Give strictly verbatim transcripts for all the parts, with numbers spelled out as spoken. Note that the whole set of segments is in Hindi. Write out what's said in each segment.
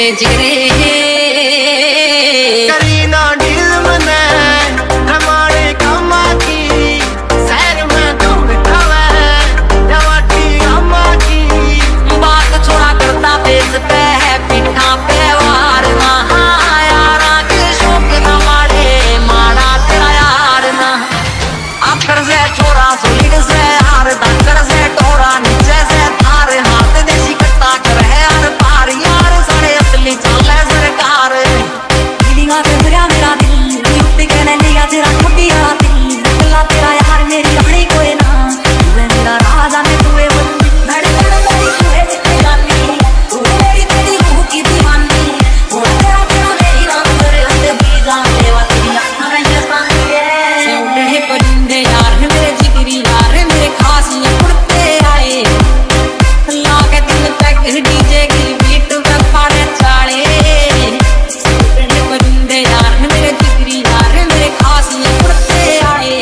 ले जिगरे करीना डील मने हमारे कामा की सैर में तुम बिठावे जवाटी अम्मा की बात छोड़ा करता पेज पे है पिठा पे वार ना यारा के शौक ना मारे मारा तेरा यार ना आखिर से छोरा सुलीड से हार दंकर से टोरा नीचे से थार हाथ देसी कट्टा कर है यार पार यार सारे असली चाले सरकार लीगा पे मेरा मेरा दिल युक्ति कहने लिया तेरा खुदिया दिल निकला तेरा यार मेरी कहानी कोई ना तू है मेरा राजा में तू है धड़कन मेरी तू है दीवानी तू मेरी तेरी रूह की दीवानी वो तेरा तेरा मेरी रात मेरे हंसे भी जाने वाली आँखों में ये सांगे से उड़े परिंदे यार मेरे जिगरी यार मेरे खास ये उड़ते आए लाके दिल तक डीजे की बीट पे फाड़े चाले उड़े परिंदे यार मेरे जिगरी यार मेरे खास ये उड़ते आए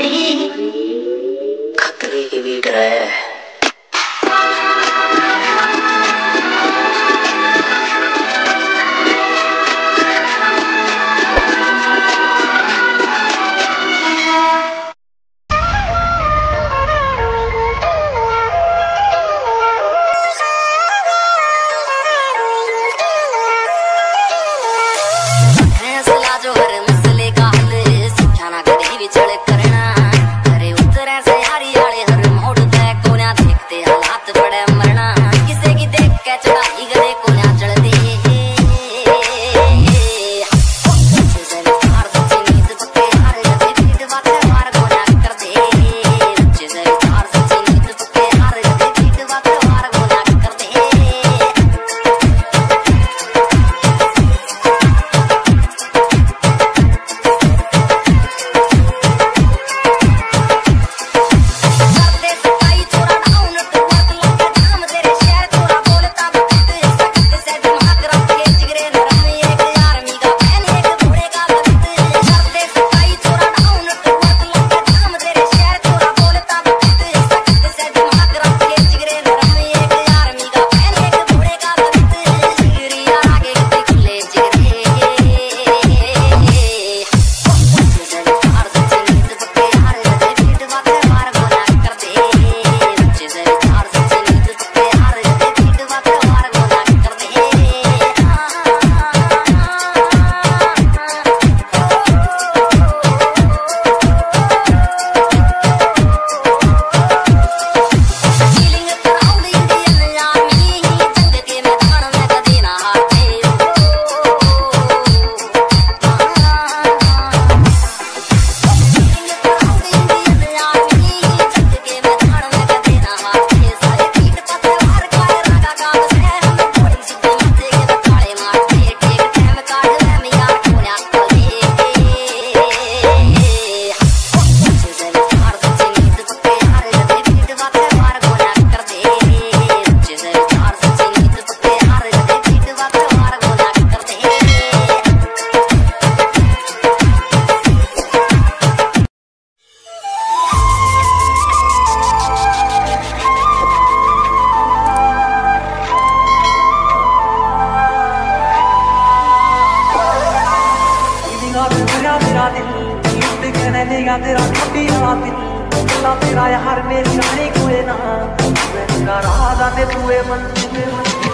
खतरे की बीट रहे तेरा छोटी दिल ला तेरा यार मेरी रानी कोई ना मेरा राजा ने तुए मन में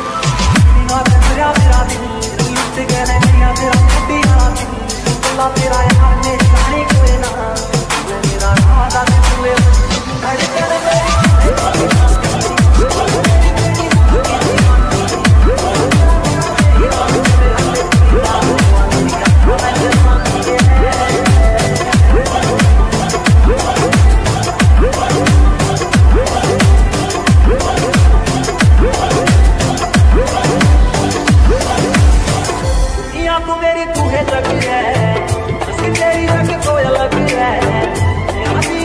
ना तेरा मेरा दिल लुट गया मेरा तेरा छोटी दिल ला तेरा यार मेरी रानी कोई ना मेरा राजा ने तुए धड़कन तू मेरी तू है जग है तेरी रंग कोई अलग है।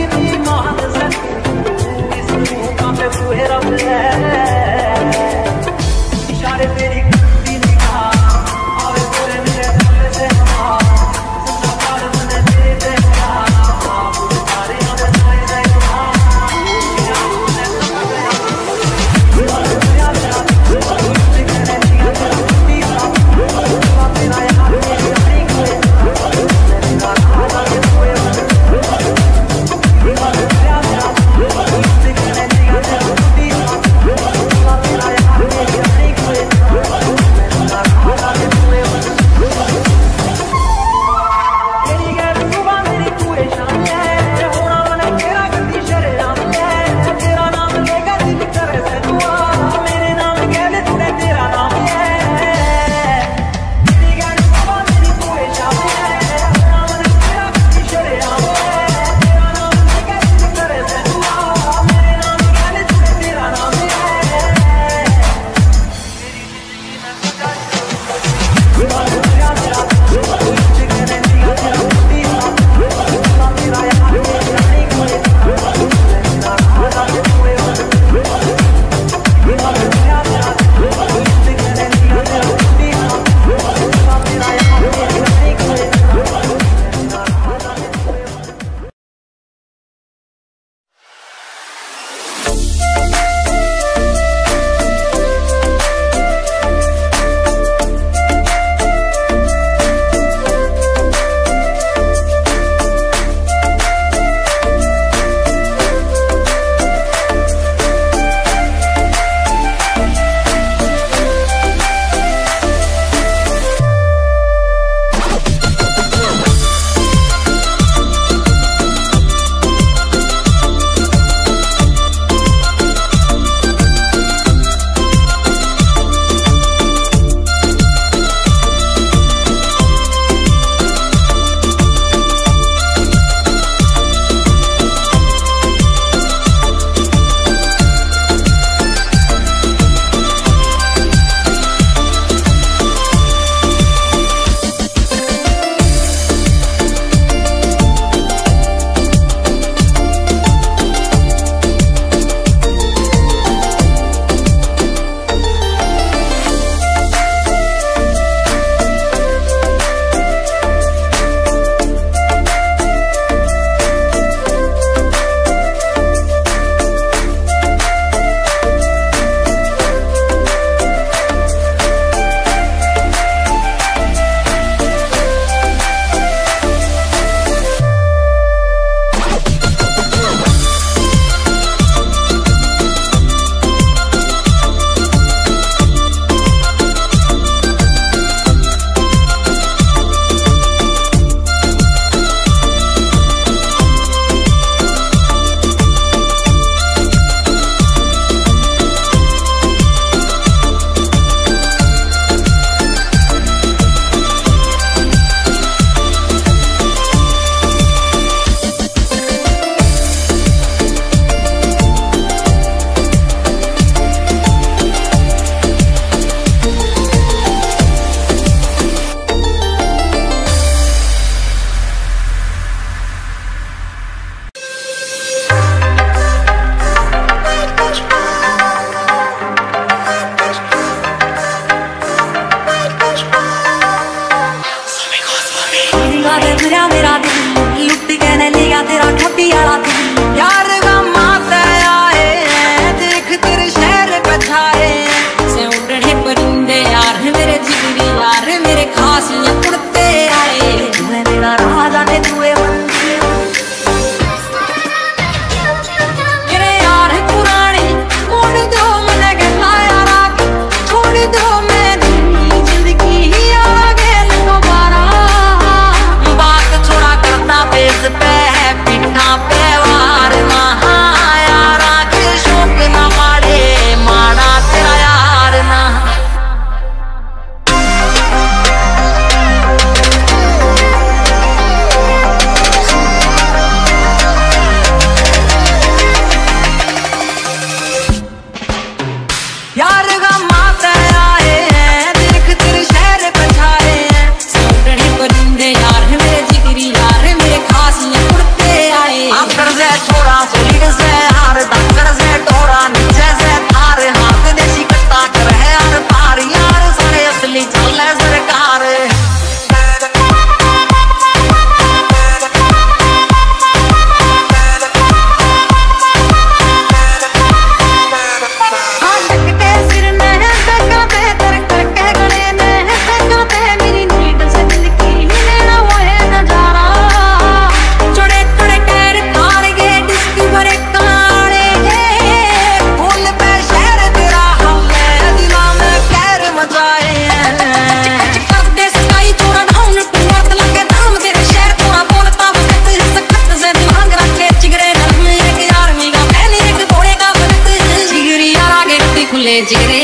मेरे जिगरे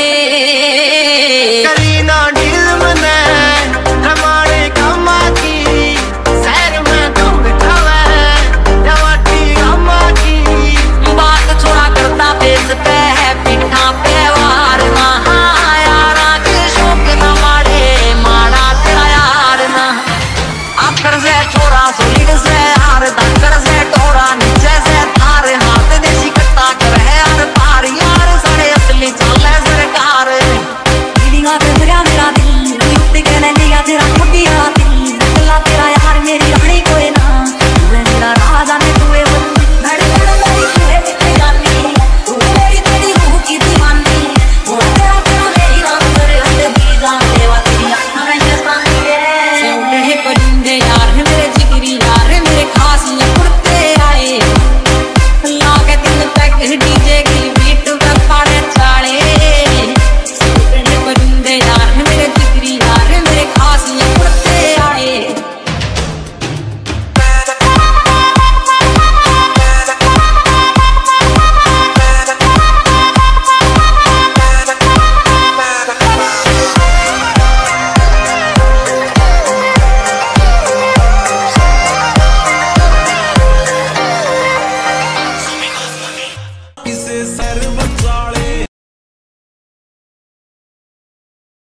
करीना डील मने हमारे कामा की शहर में तुम बिठावे जवाटी कामा की बात छोड़ा करता बेस पे है पिठा पे वार ना यारा के शौक ना मारे मारा तेरा यार ना आखिर से छोरा सोलीड से हार दंकर से टोरा नीचे से थार हाथ देसी कट्टा कर है यार पार यार सारे असली चाले सरकार लीगा पे मेरा मेरा दिल युक्त कहने लिया तेरा खुदिया दिल अल्लाह तेरा यार मेरी रानी कोई ना तू मेरा राजा ने तू धड़कन मेरी तुझे कितने जानी तू मेरी तेरी रूह की दीवानी वो तेरा तेरा मेरी रात मेरे हद भी जान देवा तेरी आँखों में ये सांस है से उड़े परिंदे यार मेरे जिगरी यार मेरे खास ये कुर्ते आए लागे दिल तक डीजे की बीट पे पाड़े चाले से उड़े परिंदे यार मेरे जिगरी यार मेरे खास ये कुर्ते आए इस सर